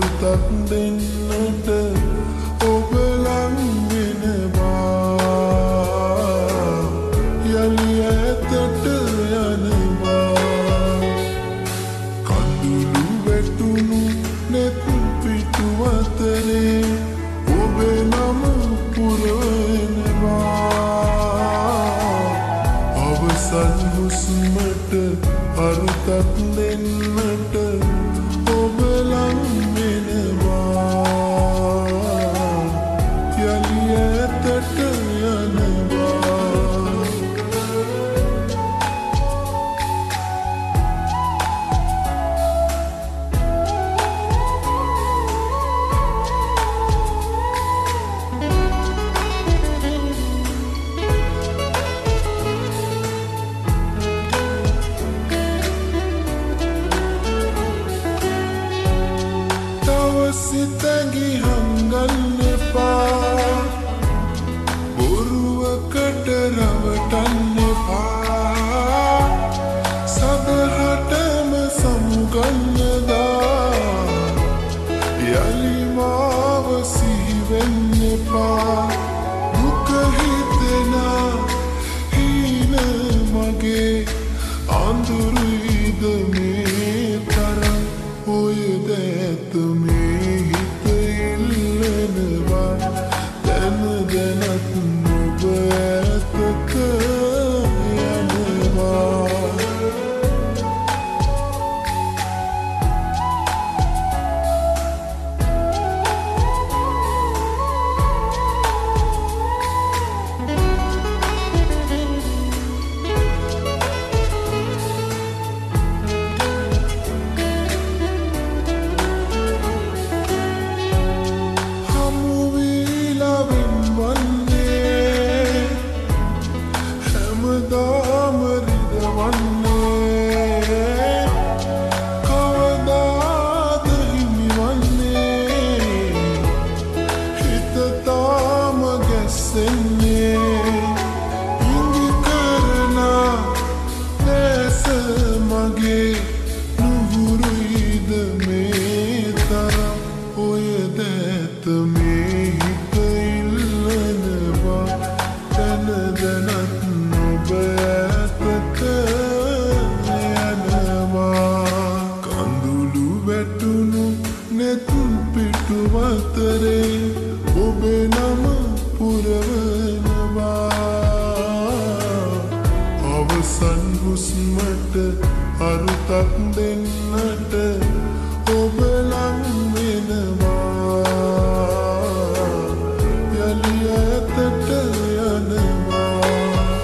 අරුතක් දෙන්නට ඔබ ලං වෙනවා යලි ඈතට යනවා කඳුළු වැටුණු නෙත් පිටු අතරේ ඔබේ නම පුරවනවා අවසන් හුස්මට අරුතක් දෙන්නට ඔබ ලං වෙනවා යලි ඈතට යනවා සිතැඟි හංගන්න එපා බොරුවකට රවටන්න එපා සදහටම සමුගන්නදා යලි මාව සිහිවෙන්න එපා දුක හිතෙනා හීන මගේ අඳුරුයිද මේ තරම් ඔය දැත මේ හිත ඉල්ලනවා දැන දැනත් ඔබ ඇතක යනවා ඔබේ නම පුරවනවා අවසන් හුස්මට අරුතක් දෙන්නට ඔබ ලං වෙනවා යලි ඈතට යනවා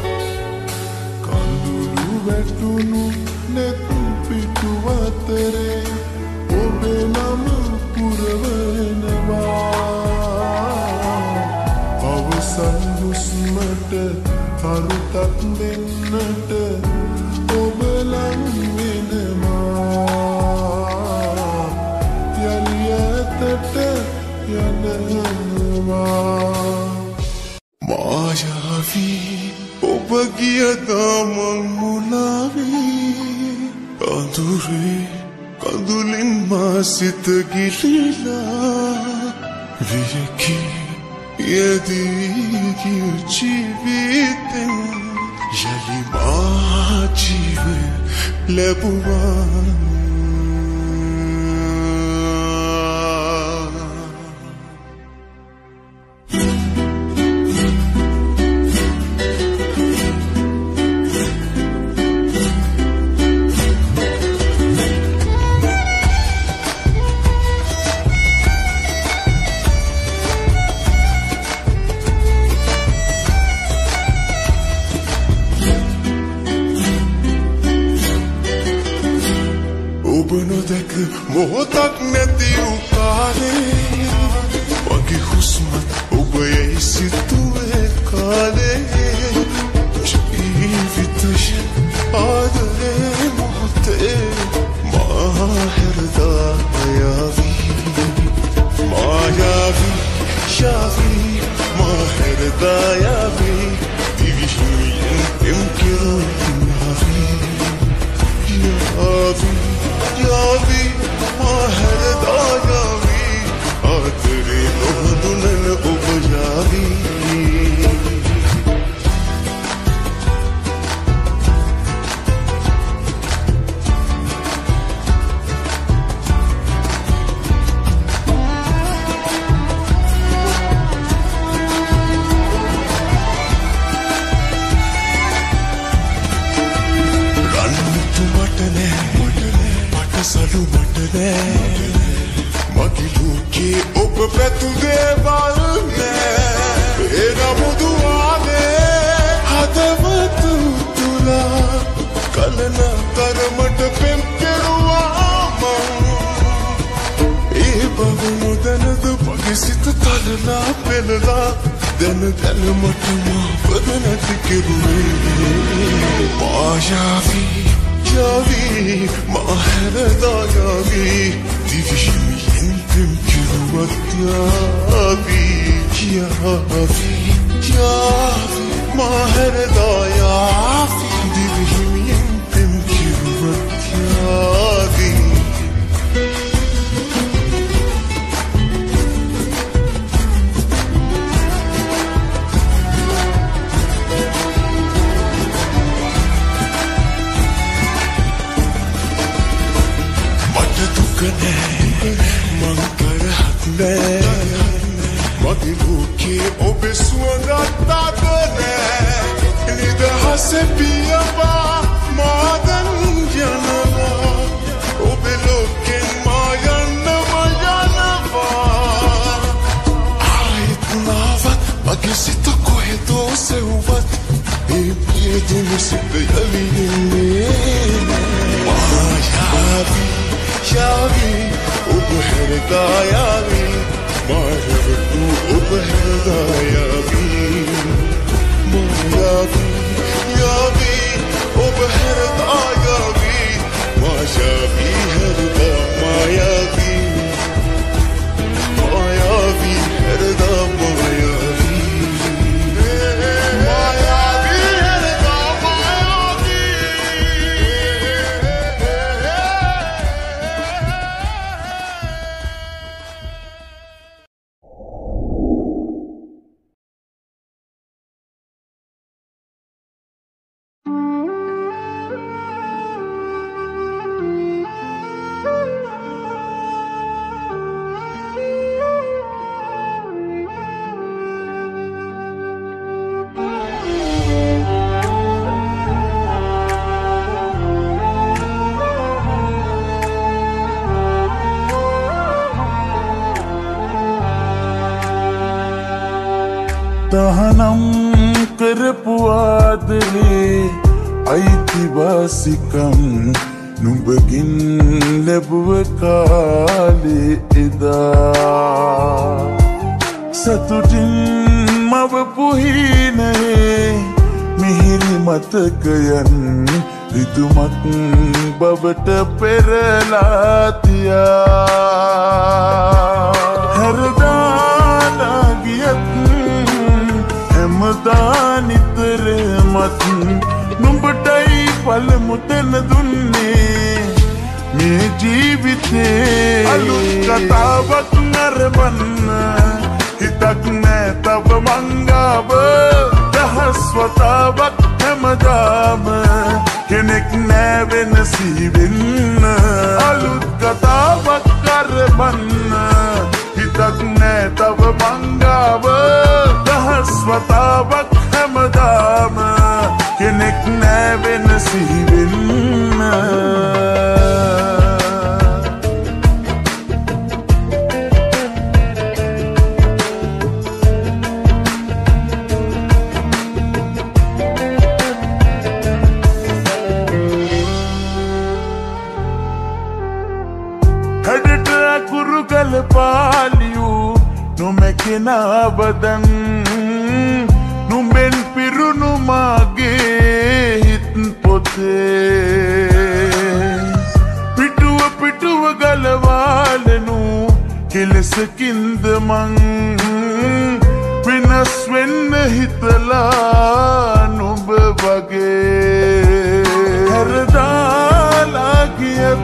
කඳුළු වැටුණු නෙත් පිටු අතරේ ඔබේ නම පුරවනවා අවසන් හුස්මට අරුතක් දෙන්නට ඔබ ලං වෙනවා යලි ඈතට යනවා මායාවී ඔබ ගියදා මං මුලාවී අඳුරේ කඳුලින් මා සිත ගිලිලා වියකී යදී ගිය ජීවිතෙන් යලි මා ජීවය ලැබුවා ඔබ නොදැක මොහොතක් නැති වූ කාලේ වගේ හුස්මත් ඔබ යයි සිතුවේ කාලේ ජීවිතය ආදරේ මොහොතේ මාහැරදා මායාවී යාවී මාහැරදා යාවී දිවිහිමියෙන් එම්කිරෝ යාවී Yavi, my head පැතු දේවල් නෑ එන මුදුවානේ හදවත තුලා කලන තරමට පෙම් කෙරුවා මං ඒ බව නොදැනද මගේ සිත තලලා පෙළලා දැන දැනමට මාවද නැති කෙරුවේ මායාවී Yavi, maherda yavi, divishim pim kiruvat yavi, yavi, yavi, maherda yavi, divishim pim kiruvat yavi. Magi luki obeswanatadane nidahase piyaba madan janava obeloken mayanava aitnavat magi sita kohedo seuvat ebiyedun sipeyaliyne mayavi yavi ubherda yavi Mahevdu ubherda yavi Mayavi yavi ubherda yavi Mayavi herda mayavi Mayavi herda mayavi Mayavi herda mayavi තහනම් කරපු ආදරේ අයිතිවාසිකම් නුඹගින් ලැබුව කාලේ එදා සතුටින් මවපු හීනයේ මිහිරි මතකයන් රිතුමක් බවට පෙරලා තියා හැරදාලා ගියත් මදානිතර මත් නුඹටයි පළමු තැන දුන්නේ මේ ජීවිතේ අලුත් කතාවක් නරඹන්න හිතක් නෑ තව මංගාව දහස් වතාවක් හැමදාම කෙනෙක් නෑ වෙනසී වෙන්න අලුත් කතාවක් නරඹන්න හිතක් නෑ තව මංගාව දහස් වතාවක් හැමදාම කෙනෙක් නෑ වෙනසී වෙන්න හැඩට අකුරු කළ පාලියූ නොමැකෙනා බදන් නුඹෙන් පිරුණු මාගේ හිත් පොතේ පිටුව ගලවාලනු කෙලෙසකින්ද මං වෙනස් වෙන්න හිතලා නුඹ වගේ හැරදාලා ගියත්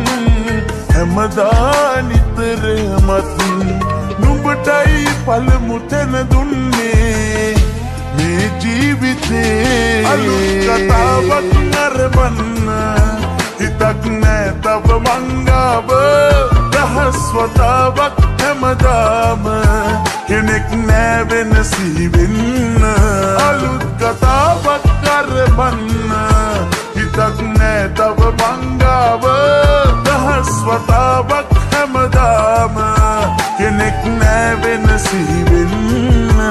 හැමදා නිතර මත් නුඹටයි පළමු තැන දුන්නේ මේ ජීවිතේ අලුත් කතාවක් නරඹන්න හිතක් නෑ තව මංගාව දහස් වතාවක් හැමදාම කෙනෙක් නෑ වෙනසී වෙන්න අලුත් කතාවක් නරඹන්න හිතක් නෑ තව මංගාව දහස් වතාවක් හැමදාම කෙනෙක් කෙනෙක් නෑ වෙනසි වෙන්න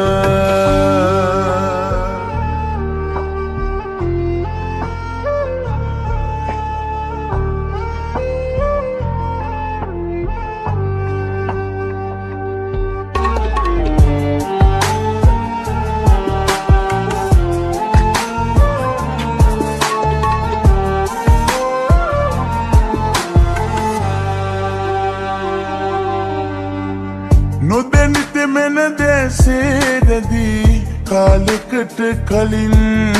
නොදැනිත මෙන දැසේදදී කාලෙකට කලින්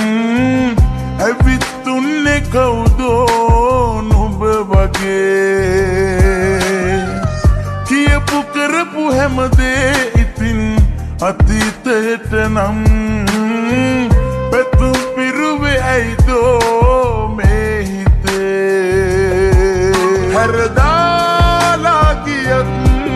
ඇවිත්තුන්නේ කවුදෝ නුඹ වගේ කියපු කරපු හැමදේ ඉතින් අතීතයට නම් පැතුම් පිරුවේ ඇයිදෝ මේ හිතේ හැරදාලා ගියත්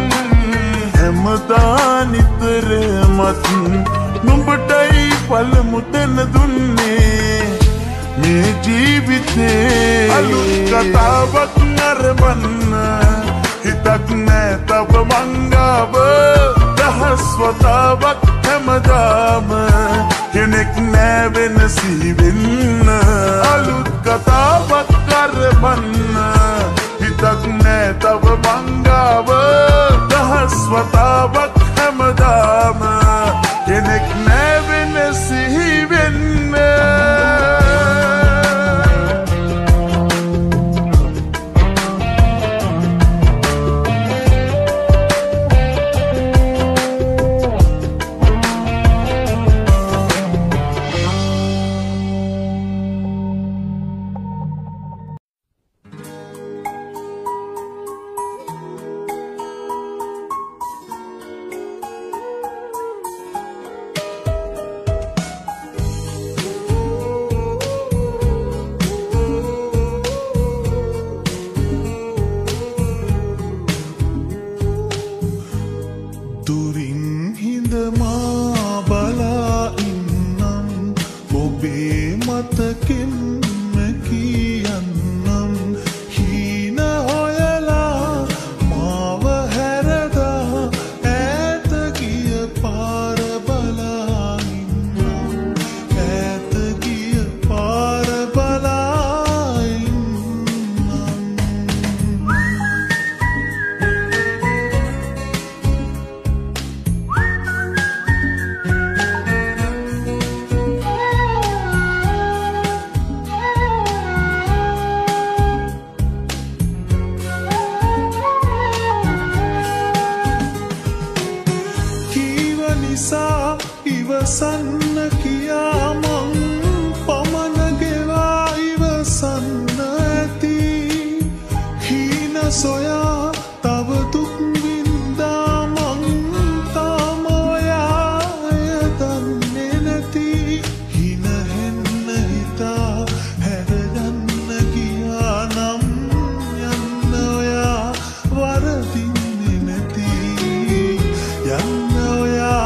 හැමදා නිතරමත් නුඹටයි පළමු තැන දුන්නේ මේ ජීවිතේ අලුත් කතාවක් නරඹන්න හිතක් නෑ තව මංගාව දහස් වතාවක් හැමදාම කෙනෙක් නෑ වෙනසි වෙන්න අලුත් කතාවක් නරඹන්න හිතක් නෑ තව මංගාව දහස් වතාවක් හැමදාම කෙනෙක් නෑ වෙනසි වෙන්න ඉවසන්න කියා මං පමණ ගෙවා ඉවසන්න ඇති හීන සොයා තව දුක් වින්දා මං තාම ඔයාය දන්නේ නැති හින හෙන්න හිතා හැරගන්න ගියා නම් යන්න ඔයා වරදින්නේ නැති යන්න ඔයා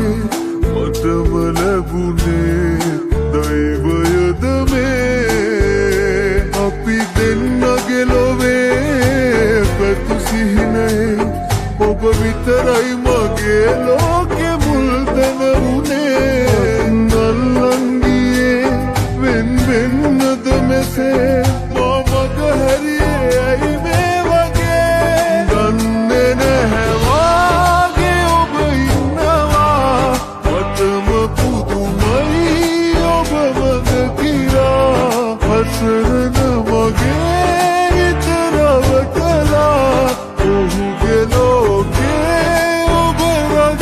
මටම ලැබුණේ දෛවයද මේ අපි දෙන්නගේ ලොවේ පැතු සිහිනේ ඔබ විතරයි මගේ ලෝකෙ මුල් තැන වුණේ අල්ලන් ගියේ වෙන් වෙන්නද මෙසේ මම ගහරියේ ඇයි මේ වගේ දන්නේ නැහැ වාගේ ඔබ ඉන්නවා මටම පුදුමයි ඔබ මග කිරා හසරන මගේ හිත රවටලා ඔහුගේ ලෝකේ ඔබ රජ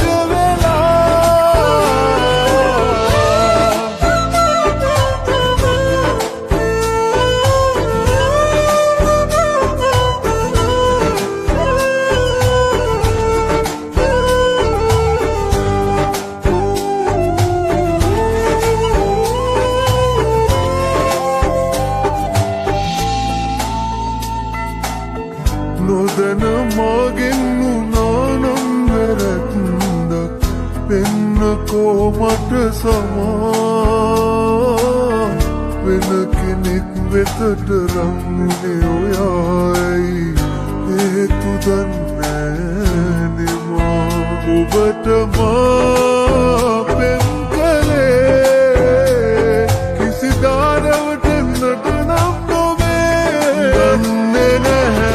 නොදැන මගෙන් උනානම් වැරැද්දක් වෙන්නකෝ මට සමා වෙන කෙනෙක් වෙතට රංගුනේ ඔයායි හේතු දන්නේ නෙමා ඔබට මා පෙම් කළේ කිසි දාරවටන්නට නම් නොවේ දන්නේ නැහැ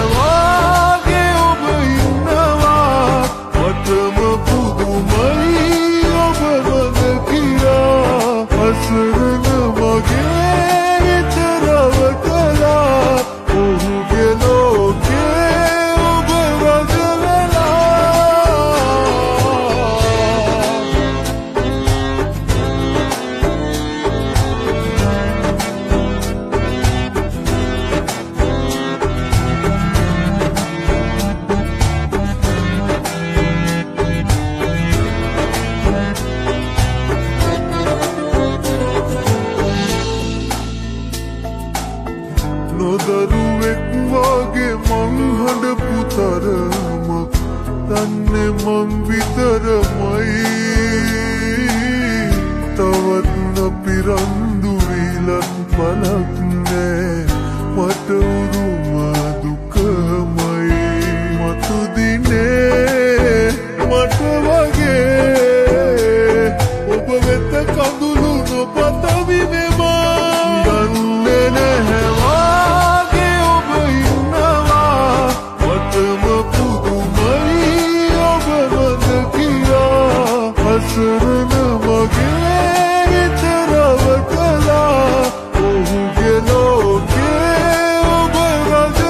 හසරන මගේ හිත රවටලා ඔහුගේ ලෝකේ ඔබ රජ නොදරුවෙක් වගේ මං හඬපු තරමක් දන්නේ මං විතරමයි තවත් නපිරන්දු විලක් පලක් නෑ මට උරුම දුකමයි මතු දිනේ මට වගේ ඔබ වෙත කඳුළු නොපතවි මෙමා දන්නේ නැහැ හසරන මගේ හිත රවටලා ඔහුගේ ලෝකේ ඔබ රජ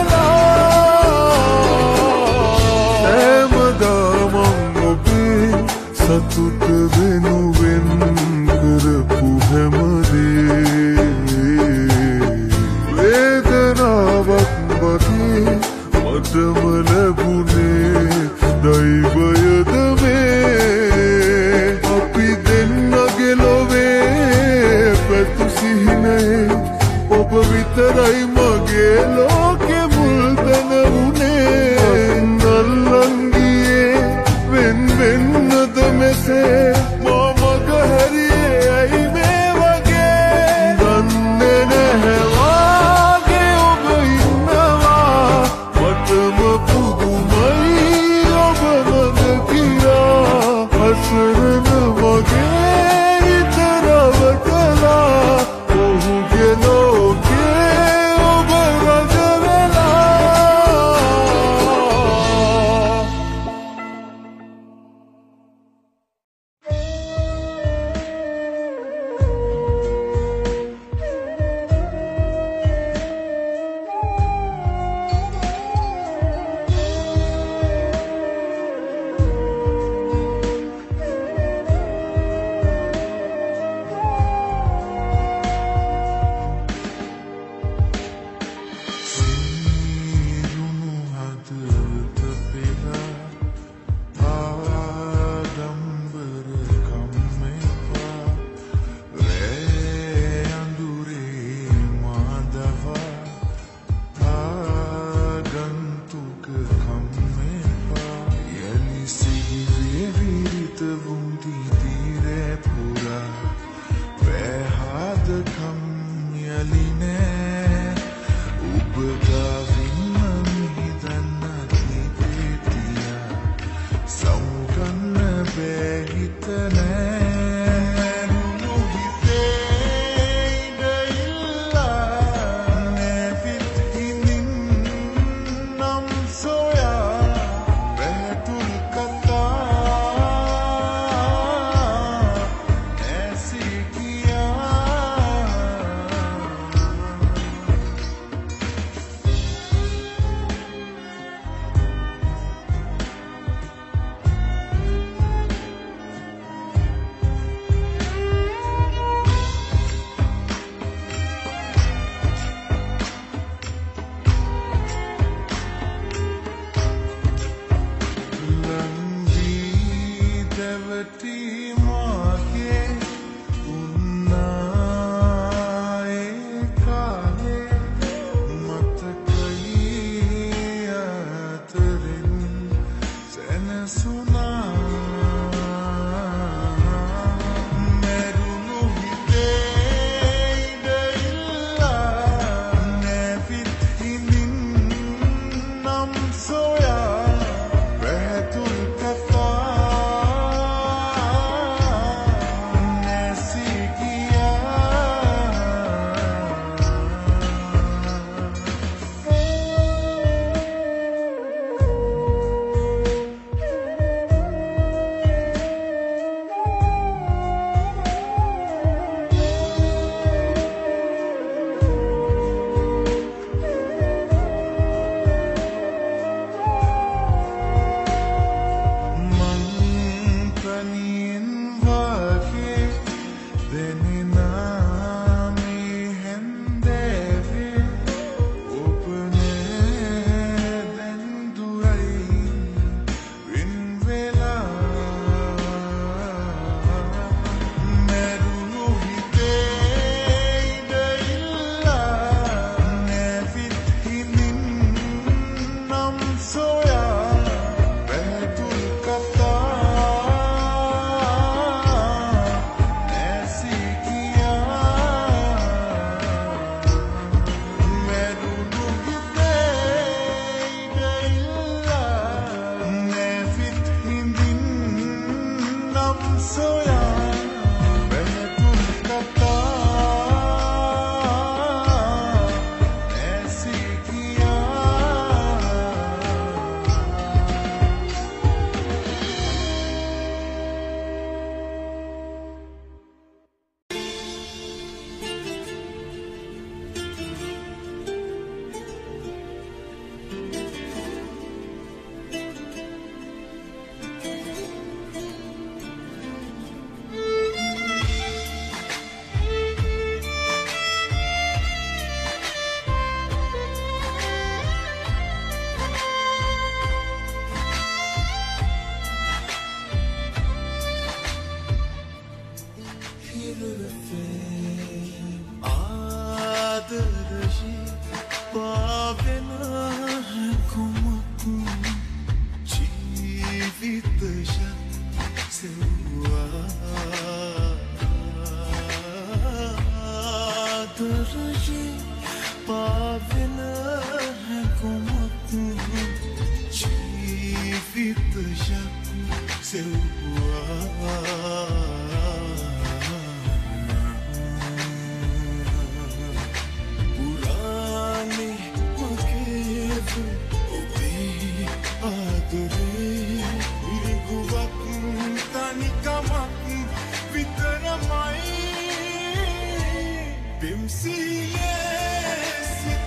හැමදාම ඔබේ සතුට වෙනුවෙන් කරපු හැමදේ වේදනාවක් වගේ මටම ලැබුණේ දෛවයද ඔබ විතරයි මගේ ලෝකෙ මුල් තැන වුණේ අල්ලන් ගියේ වෙන් වෙන්නද මෙසේ මම ගහරියේ ඇයි මේ වගේ දන්නේ නැහැ වාගේ ඔබ ඉන්නවා මටම පුදුමයි ඔබ මග කිරා හසරන මගේ හිත රවටලා ඔහුගේ ලෝකේ ඔබ රජ දීරේ පුරා වැහදකම් යලිනේ ඔබ ගාවින්ම මිදන්න තිබෙතියා සමුගන්න බෑ හිතනේ Bimsile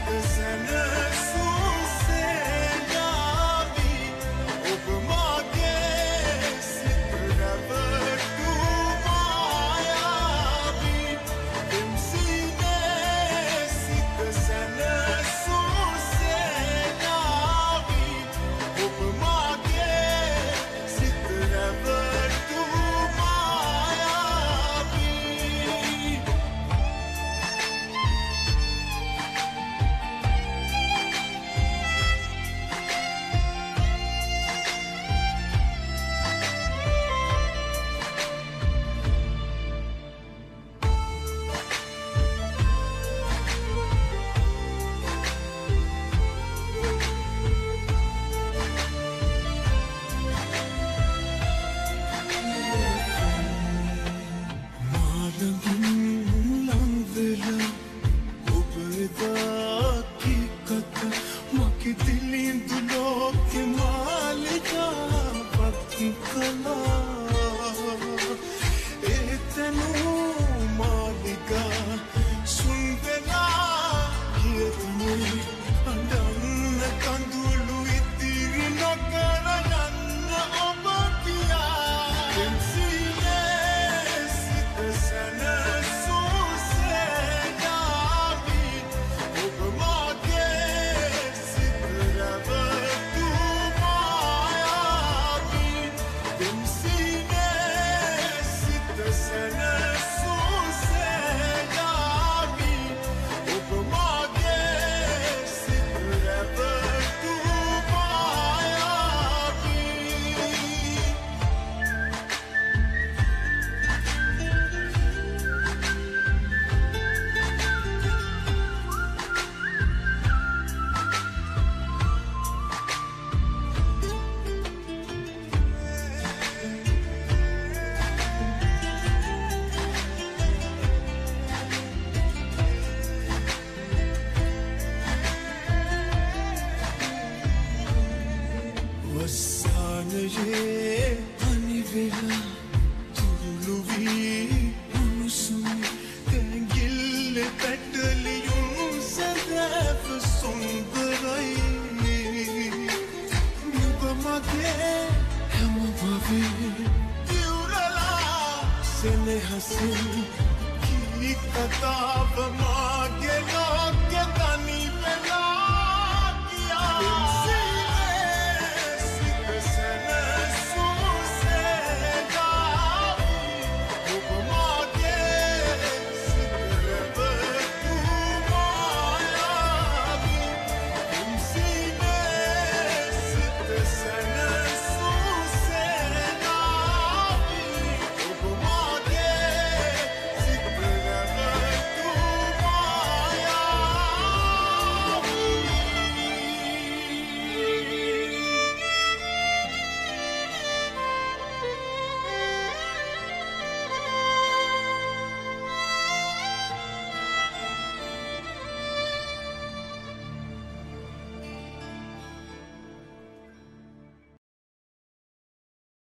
Hasi ki katav maage log ke tani